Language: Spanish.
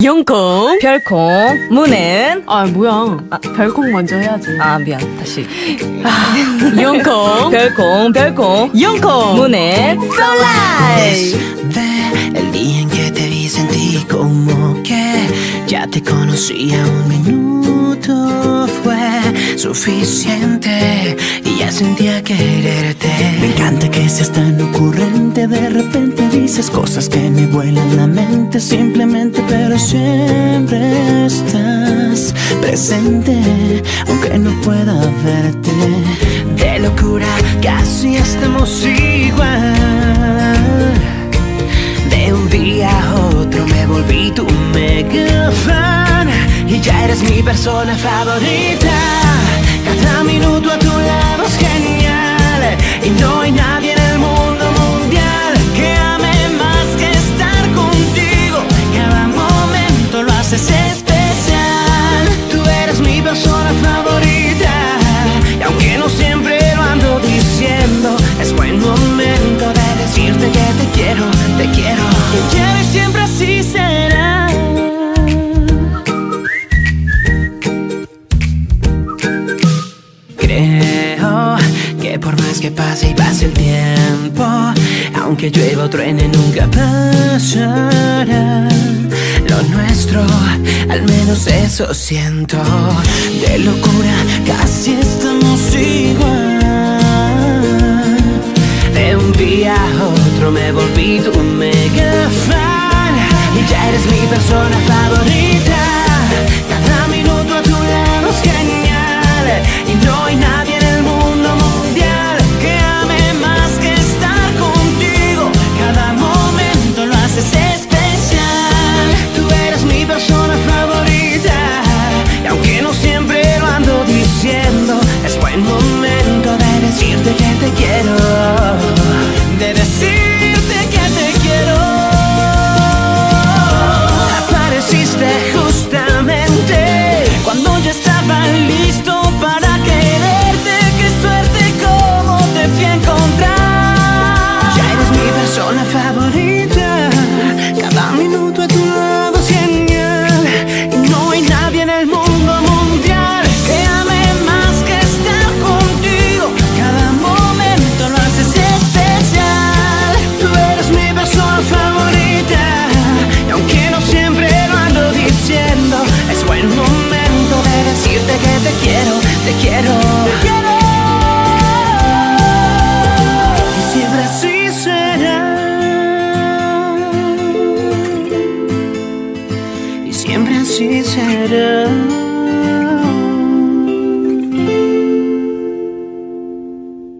용콩, 별콩, 무는. 아, 뭐야. 별콩 먼저 해야지. 아, 미안. 다시. 용콩, 별콩, 용콩, mu는, so live. El día en que te vi sentí como que ya te conocía, un minuto fue suficiente y ya sentía quererte. Me encanta que seas tan ocurrente, de repente dices cosas que me vuelan la mente simplemente, pero siempre estás presente, aunque no pueda verte. De locura casi estamos igual. De un día a otro me volví tu mega fan y ya eres mi persona favorita. Cada minuto a tu lado es genial y no hay nadie en el mundo mundial que ame más que estar contigo. Cada momento lo haces especial. Tú eres mi persona favorita y aunque no siempre lo ando diciendo, es buen momento de decirte que te quiero, te quiero. Te quiero y siempre así será. Creo que por más que pase y pase el tiempo, aunque llueva o truene nunca pasará. Lo nuestro, al menos eso siento. De locura casi estamos igual. De un día a otro me volví tu mega fan y ya eres mi persona favorita. Cada minuto a tu lado es genial y no hay nadie en el mundo mundial que ame más que estar contigo. Cada momento lo haces especial. Tú eres mi persona favorita y aunque no siempre lo ando diciendo, es buen momento de decirte que te quiero, de decirte que te quiero. Apareciste justamente cuando yo estaba listo para quererte. Qué suerte como te fui a encontrar. Ya eres mi persona favorita. Cada minuto a tu lado es genial y no hay nadie en el mundo mundial que ame más que estar contigo. Cada momento lo haces especial. Tú eres mi persona favorita y aunque no siempre lo ando diciendo, es buen momento de decirte que te quiero, te quiero, te quiero. Y siempre así será. Y siempre así será.